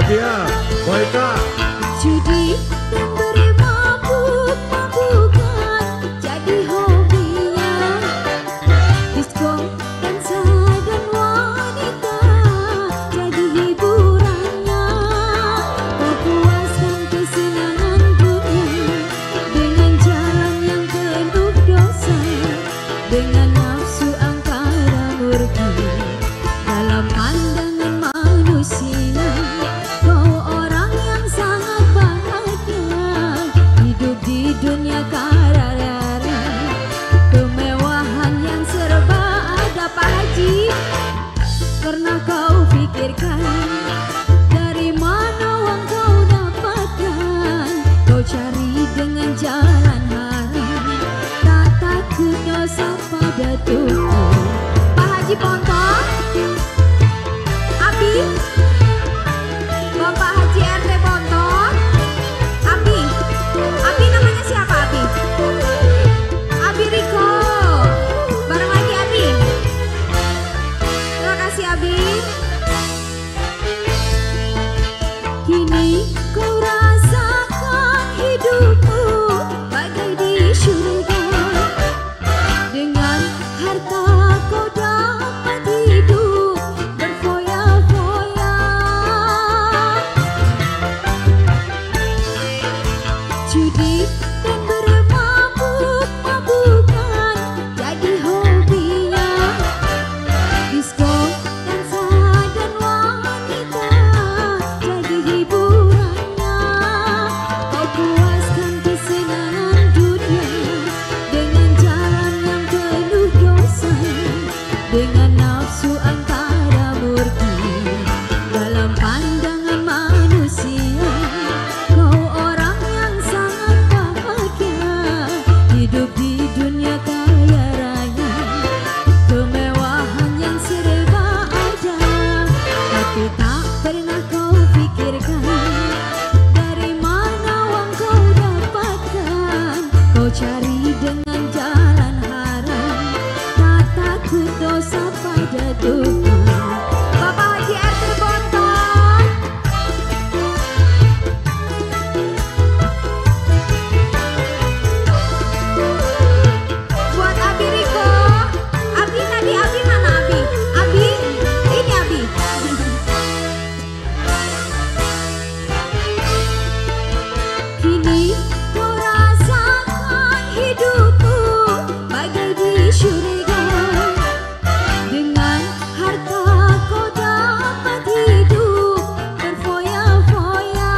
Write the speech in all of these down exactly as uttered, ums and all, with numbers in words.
Fatia, Boyka. Judi dan bermabuk-mabukan jadi hobinya. Disko, dansa dan wanita jadi hiburannya. Terpuaskan kesenangan dunia dengan jalan yang penuh dosa, dengan nafsu angkara murka dalam pandangan manusia. Kau orang yang sangat bahagia, hidup di dunia kara raya, kemewahan yang serba ada. Pak Haji, pernah kau pikirkan dari mana uang kau dapatkan? Kau cari dengan jalan haram, tak takut dosa pada Tuhan. Pak Haji Ponto, Abi, Bapak Haji R T Ponto, Abi, Abi namanya siapa Abi? Abi Riko, bareng lagi Abi. Terima kasih Abi. Kini kau rasakan hidupmu bagai di surga. Dengan harta kau dapat hidup berfoya-foya. Judi dan bermabuk-mabukan jadi hobinya. Disko, dansa dan wanita jadi hiburannya. Kau puaskan kesenangan dunia dengan jalan yang penuh dosa, dengan nafsu angkara murka dalam pandangan manusia. Kau orang yang sangat bahagia, hidup di dunia kaya raya, kemewahan yang serba ada. Tapi tak pernah kau pikirkan dari mana uang kau dapatkan. Kau cari dengan jalan haram, tak takut dosa pada Tuhan. Bapak Haji R T Bonton, buat Abi Riko. Abi tadi, Abi mana Abi? Abi, ini Abi. Kini kau rasakan hidupmu bagai di surga. Dengan harta kau dapat hidup berfoya-foya.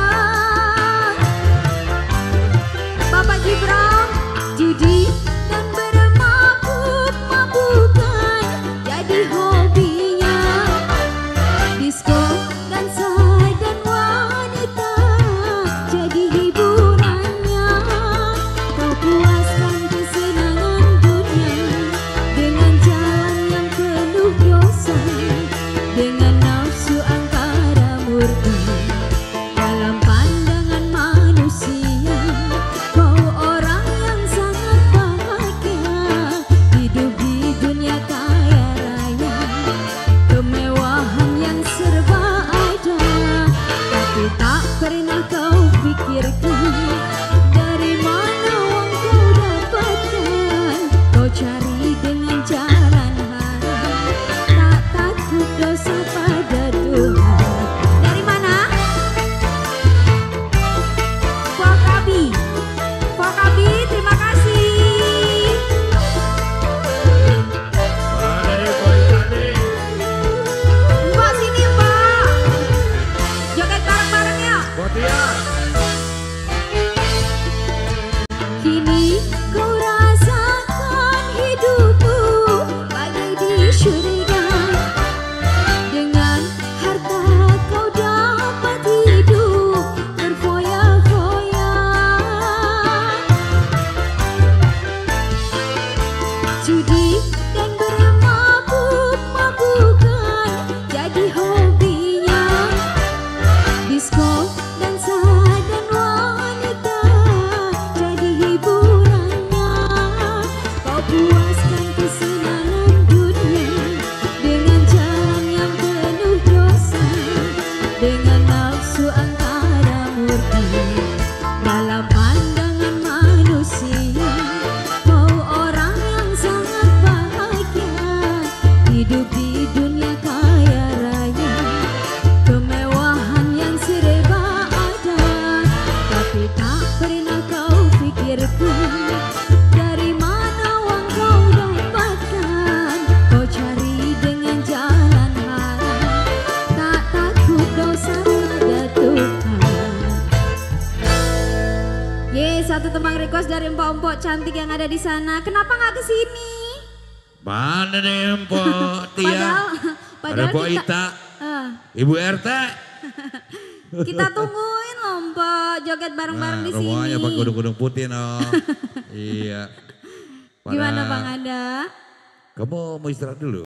Bapak Gibran, judi dan bermabuk-mabukan jadi hobinya. Disko, dansa dan wanita jadi hiburannya. Kau puaskan kesenangan dunia dengan jalan yang penuh dosa, dengan nafsu angkara murka dalam pandangan manusia. Kau orang yang sangat bahagia, hidup di dunia kaya raya, kemewahan yang serba ada. Tapi tak pernah kau pikirkan dari mana uang kau dapatkan. Kau cari dengan jalan haram, tak takut dosa pada Tuhan. Dari mana? Fokabi, Fokabi, terima kasih. Mana nih Boyka nih? Mbak sini Mbak, joget bareng-bareng ya. Fatia. Kini kau rasakan hidupmu bagai di surga. Dengan harta kau dapat hidup berfoya-foya. Judi dan bermabuk-mabukan jadi hobinya. Disko, dansa palsu angkara murni dalam pandangan manusia. Mau orang yang sangat bahagia hidup di dunia kaya raya, kemewahan yang serba ada, tapi tak pernah kau pikirkan dari mana uang kau dapatkan. Kau cari dengan jalan haram, tak takut dosa ada Tuhan. Ye, satu tembang request dari empok-empok cantik yang ada di sana. Kenapa nggak kesini? Mana nih Empok Tia? Padahal, Ada padahal Empok kita, Ita, Ah, Ibu R T. kita tungguin loh Empok joget bareng-bareng Nah, di sini. rombongannya pakai kudung-kudung putih no. Iya. Gimana Pada- Bang Anda? Kamu mau istirahat dulu?